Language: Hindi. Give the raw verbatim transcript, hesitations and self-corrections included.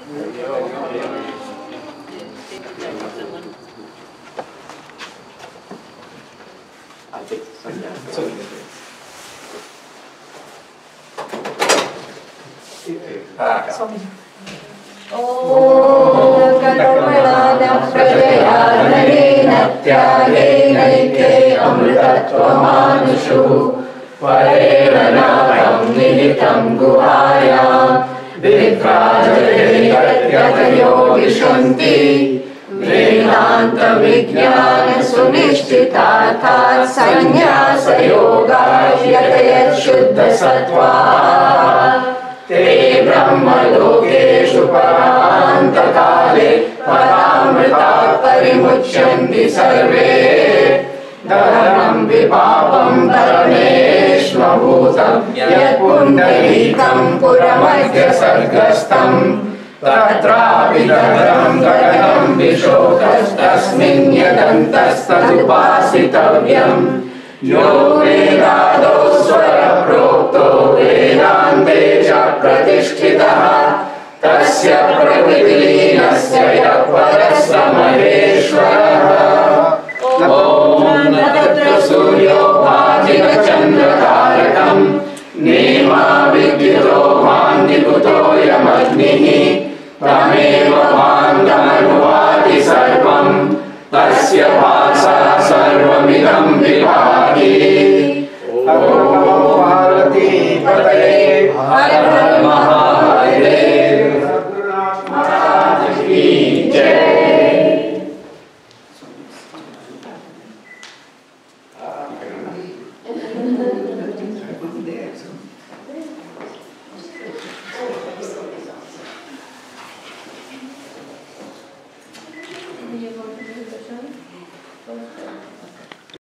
त्यागेनैके अमृतत्वमानुषु परेण नाथं निहितं गुहायां विभ्राजयतयो विशन्ति वेदान्तविज्ञानसुनिश्चितार्थात् संन्यासयोगाय शुद्धसत्त्वाः ते ब्रह्मलोकेषु परान्तकाले परामृतात् परिमुच्यन्ति सर्वे धर्मं विपापं परमेष्वभूतं यत्पुण्डरीकं पुरमध्यसर्गस्थं तत्रापि दग्धं गगनं विशोकस्तस्मिन् यदन्तस्तदुपासितव्यम् यो वेदादौ स्वरप्रोक्तो वेदान्ते च प्रतिष्ठितः तस्य प्रकृतिलीनस्य यः परस्य महेश्वरः ॐ नक्षत्र सूर्यो भाति न चन्द्रतारकं नेमा विद्युतो मान्दिकुतो यमग्निः तमेव मान्दमनुवाति सर्वं तस्य भासा सर्वमिदं विभाति ॐ पार्वती पतये हर हर महादेव महाराज की जय। Thank you.